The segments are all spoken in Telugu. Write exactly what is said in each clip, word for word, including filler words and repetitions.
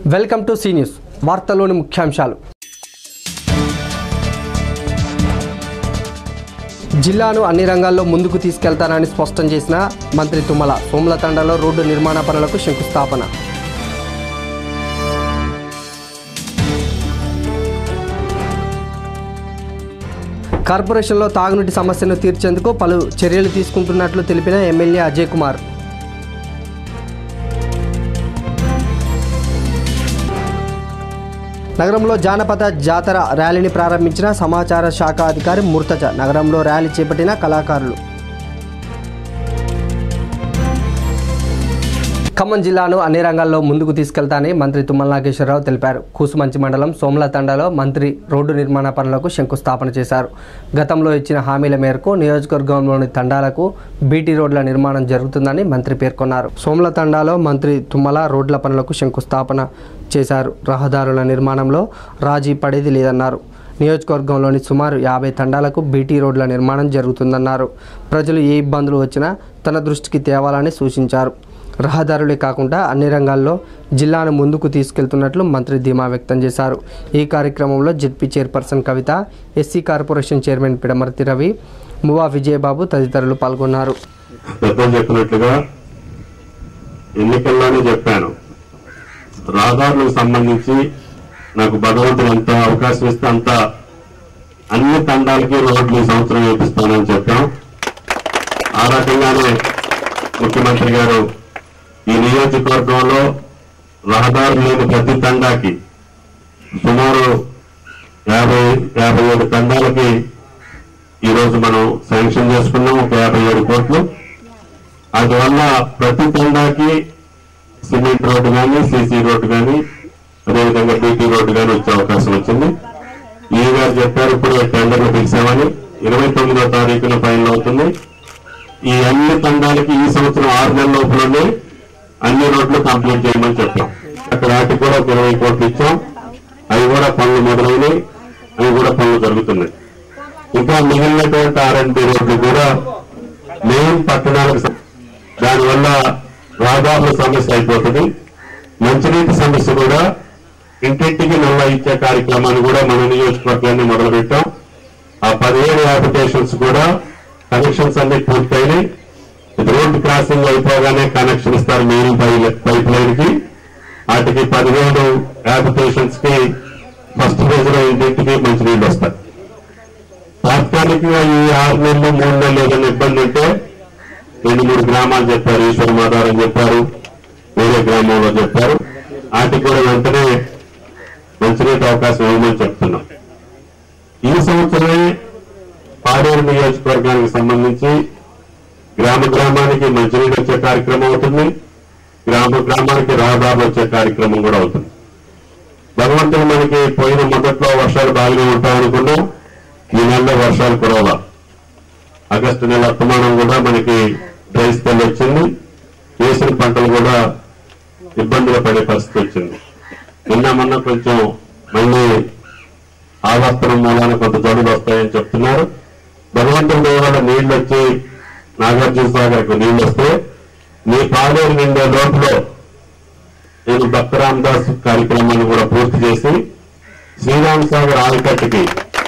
Welcome to C news. వార్తల్లోని ముఖ్యాంశాలు. జిల్లాను అన్ని రంగాల్లో ముందుకు తీసుకెళ్తానని స్పష్టం చేసిన మంత్రి తుమ్మల. సోమలతండలో రోడ్డు నిర్మాణ పనులకు శంకుస్థాపన. కార్పొరేషన్లో తాగునీటి సమస్యను తీర్చేందుకు పలు చర్యలు తీసుకుంటున్నట్లు తెలిపిన ఎమ్మెల్యే అజయ్ కుమార్. నగరంలో జానపద జాతర ర్యాలీని ప్రారంభించిన సమాచార శాఖ అధికారి ముర్తజ. నగరంలో ర్యాలీ చేపట్టిన కళాకారులు. ఖమ్మం జిల్లాను అన్ని రంగాల్లో ముందుకు తీసుకెళ్తానని మంత్రి తుమ్మల నాగేశ్వరరావు తెలిపారు. కూసుమంచి మండలం సోమలతండలో మంత్రి రోడ్డు నిర్మాణ పనులకు శంకుస్థాపన చేశారు. గతంలో ఇచ్చిన హామీల మేరకు నియోజకవర్గంలోని తండాలకు బీటీ రోడ్ల నిర్మాణం జరుగుతుందని మంత్రి పేర్కొన్నారు. సోమలతండలో మంత్రి తుమ్మల రోడ్ల పనులకు శంకుస్థాపన చేశారు. రహదారుల నిర్మాణంలో రాజీ పడేది లేదన్నారు. నియోజకవర్గంలోని సుమారు యాభై తండాలకు బీటీ రోడ్ల నిర్మాణం జరుగుతుందన్నారు. ప్రజలు ఏ ఇబ్బందులు వచ్చినా తన దృష్టికి తేవాలని సూచించారు. రహదారులే కాకుండా అన్ని రంగాల్లో జిల్లాను ముందుకు తీసుకెళ్తున్నట్లు మంత్రి ధీమా వ్యక్తం చేశారు. ఈ కార్యక్రమంలో ZP chairperson Kavitha, SC corporation chairman Pidamarthi Ravi, Muvva Vijayababu తదితరులు పాల్గొన్నారు. చెప్పినట్లుగా ఎన్నికల్లోనే చెప్పాను, రహదారులకు సంబంధించి నాకు భగవంతుడు ఎంత అవకాశం ఇస్తే అంత అన్ని తండాలకి రోడ్లు ఈ సంవత్సరం వేపిస్తానని చెప్పాం. ఆ రకంగానే ముఖ్యమంత్రి గారు ఈ నియోజకవర్గంలో రహదారులు లేని ప్రతి తండాకి సుమారు యాభై యాభై ఏడు తండాలకి ఈరోజు మనం శాంక్షన్ చేసుకున్నాం. ఒక యాభై ఏడు కోట్లు. అందువల్ల ప్రతి తండాకి సిమెంట్ రోడ్డు కానీ, సీసీ రోడ్డు కానీ, అదేవిధంగా బీటీ రోడ్డు కానీ వచ్చే అవకాశం వచ్చింది. ఈ గారు చెప్పారు ఇప్పుడు టెండర్లు పిలిచామని. ఇరవై తొమ్మిదో తారీఖున ఫైనల్ అవుతుంది. ఈ అన్ని తండాలకి ఈ సంవత్సరం ఆరు నెలల లోపలనే అన్ని రోడ్లు కంప్లీట్ చేయమని చెప్పాం. అక్కడ వాటికి కూడా ఒక ఇరవై కోట్లు ఇచ్చాం. అవి కూడా పనులు మొదలైనవి, అవి కూడా పనులు జరుగుతున్నాయి. ఇంకా మిగిలినటువంటి ఆర్ అండ్ బి రోడ్లు కూడా మెయిన్ పట్టణాలకు, దానివల్ల రహదారుల సమస్య అయిపోతుంది. మంచినీటి సమస్య కూడా ఇంటింటికి నల్ల ఇచ్చే కార్యక్రమాన్ని కూడా మన నియోజకవర్గాన్ని మొదలుపెట్టాం. ఆ పదిహేడు అప్లికేషన్స్ కూడా కనెక్షన్స్ అన్ని పూర్తయినాయి. రోడ్డు క్రాసింగ్ అయిపోగానే కనెక్షన్ ఇస్తారు మెయిన్ పైప్ లైన్ కి. వాటికి పదిహేడు అప్లికేషన్స్ కి ఫస్ట్ ఫేజ్ లో ఇంటింటికి మంచినీళ్ళు వస్తాయి. తాత్కాలికంగా ఈ ఆరు నెలలు మూడు నెలలు ఏదైనా ఇబ్బంది ఉంటే రెండు మూడు గ్రామాలు చెప్పారు, ఈశ్వరమాధారం చెప్పారు, వేరే గ్రామంలో చెప్పారు. వాటికి కూడా వెంటనే మంచినీటి అవకాశం ఇవ్వమని చెప్తున్నాం. ఈ సంవత్సరమే పాడేరు నియోజకవర్గానికి సంబంధించి గ్రామ గ్రామానికి మంచినీరు వచ్చే కార్యక్రమం అవుతుంది. గ్రామ గ్రామానికి రహదారులు వచ్చే కార్యక్రమం కూడా అవుతుంది. భగవంతుడు మనకి పోయిన మొదట్లో వర్షాలు బాగానే ఉంటాయనుకున్నాం. ఈ నెలలో వర్షాలు కురవాల. ఆగస్టు నెల అత్తమానం కూడా మనకి డ్రై స్పెల్ వచ్చింది. వేసిన పంటలు కూడా ఇబ్బందులు పడే పరిస్థితి వచ్చింది. నిన్న మొన్న కొంచెం మళ్ళీ ఆవర్తనం మూలాన కొంత జడులు వస్తాయని చెప్తున్నారు. భగవంతుడి వల్ల నీళ్లు వచ్చి నాగార్జున సాగర్కు నీళ్లు వస్తే మీ పాలేరు నిండే లోపల నేను భక్త రామదాస్ కార్యక్రమాన్ని కూడా పూర్తి చేసి శ్రీరామ్ సాగర్ ఆల్కట్టుకి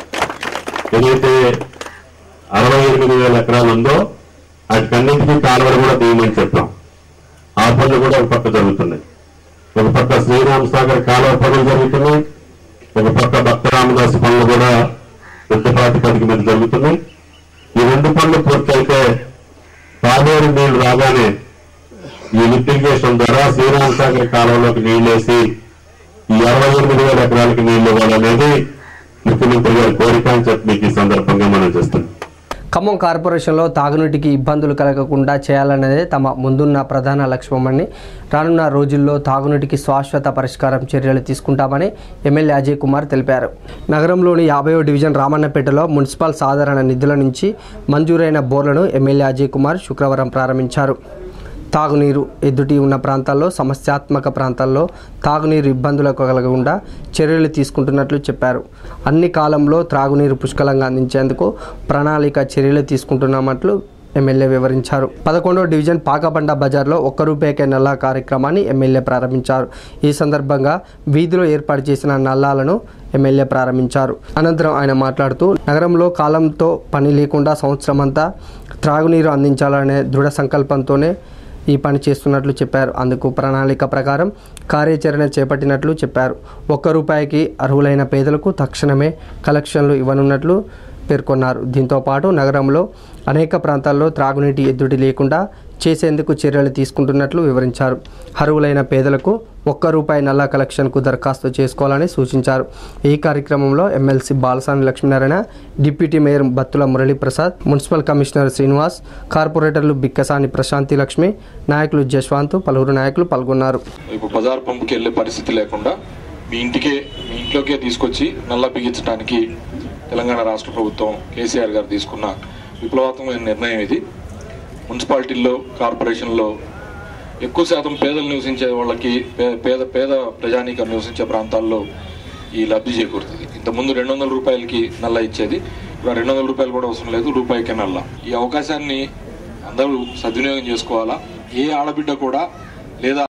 ఏదైతే అరవై ఎనిమిది వేల ఎకరాలు ఉందో వాటికన్నింటికీ కాలువలు కూడా తీయమని చెప్పాం. ఆ పనులు కూడా ఒక పక్క జరుగుతున్నాయి. ఒక పక్క శ్రీరామ్ సాగర్ కాలువ పనులు జరుగుతున్నాయి. ఒక పక్క భక్త రామదాస్ పనులు కూడా యుద్ధ ప్రాతిపదిక మీద జరుగుతున్నాయి. ఈ రెండు పనులు పూర్తయితే పాలేరు నీళ్లు రాగానే ఈ లిఫ్ట్ ఇరిగేషన్ ద్వారా శ్రీరామ్ సాగర్ కాలువలోకి నీళ్లేసి ఈ అరవై ఎనిమిది వేల ఎకరాలకి నీళ్లు ఇవ్వాలనేది ముఖ్యమంత్రి గారి కోరిక అని చెప్పి మీకు ఈ సందర్భంగా మనం చేస్తున్నాం. ఖమ్మం కార్పొరేషన్లో తాగునీటికి ఇబ్బందులు కలగకుండా చేయాలనేదే తమ ముందున్న ప్రధాన లక్ష్యమని, రానున్న రోజుల్లో తాగునీటికి శాశ్వత పరిష్కారం చర్యలు తీసుకుంటామని ఎమ్మెల్యే అజయ్ కుమార్ తెలిపారు. నగరంలోని యాభైవ డివిజన్ రామన్నపేటలో మున్సిపల్ సాధారణ నిధుల నుంచి మంజూరైన బోర్లను ఎమ్మెల్యే అజయ్ కుమార్ శుక్రవారం ప్రారంభించారు. తాగునీరు ఎదుటి ఉన్న ప్రాంతాల్లో, సమస్యాత్మక ప్రాంతాల్లో తాగునీరు ఇబ్బందులకు కలగకుండా చర్యలు తీసుకుంటున్నట్లు చెప్పారు. అన్ని కాలంలో త్రాగునీరు పుష్కలంగా అందించేందుకు ప్రణాళిక చర్యలు తీసుకుంటున్నామట్లు ఎమ్మెల్యే వివరించారు. పదకొండో డివిజన్ పాకబండ బజార్లో ఒక్క రూపాయికే నల్లా కార్యక్రమాన్ని ఎమ్మెల్యే ప్రారంభించారు. ఈ సందర్భంగా వీధిలో ఏర్పాటు చేసిన నల్లాలను ఎమ్మెల్యే ప్రారంభించారు. అనంతరం ఆయన మాట్లాడుతూ నగరంలో కాలంతో పని లేకుండా సంవత్సరమంతా త్రాగునీరు అందించాలనే దృఢ సంకల్పంతోనే ఈ పని చేస్తున్నట్లు చెప్పారు. అందుకు ప్రణాళిక ప్రకారం కార్యాచరణ చేపట్టినట్లు చెప్పారు. ఒక్క రూపాయికి అర్హులైన పేదలకు తక్షణమే కలెక్షన్లు ఇవ్వనున్నట్లు పేర్కొన్నారు. దీంతో పాటు నగరంలో అనేక ప్రాంతాల్లో త్రాగునీటి ఎద్దడి లేకుండా చేసేందుకు చర్యలు తీసుకుంటున్నట్లు వివరించారు. అర్హులైన పేదలకు ఒక్క రూపాయి నల్లా కలెక్షన్కు దరఖాస్తు చేసుకోవాలని సూచించారు. ఈ కార్యక్రమంలో MLC Balasani Lakshminarayana, deputy mayor Battula Muraliprasad, municipal commissioner Srinivas, కార్పొరేటర్లు బిక్కసాని ప్రశాంతి లక్ష్మి, నాయకులు జశ్వంత్, పలువురు నాయకులు పాల్గొన్నారు. ఇప్పుడు బజార్ పంపుకి వెళ్ళే పరిస్థితి లేకుండా మీ ఇంటికే మీ ఇంట్లోకే తీసుకొచ్చి నల్లా బిగించడానికి తెలంగాణ రాష్ట్ర ప్రభుత్వం కేసీఆర్ గారు తీసుకున్న విప్లవాత్మకమైన నిర్ణయం ఇది. మున్సిపాలిటీల్లో, కార్పొరేషన్లో ఎక్కువ శాతం పేదలు నివసించే వాళ్ళకి, పేద పేద ప్రజానీకం నివసించే ప్రాంతాల్లో ఈ లబ్ధి చేకూరుతుంది. ఇంతకుముందు రెండు వందల రూపాయలకి నల్లా ఇచ్చేది, ఇప్పుడు రెండు వందల రూపాయలు కూడా అవసరం లేదు, రూపాయికే నల్లా. ఈ అవకాశాన్ని అందరూ సద్వినియోగం చేసుకోవాలా. ఏ ఆడబిడ్డ కూడా లేదా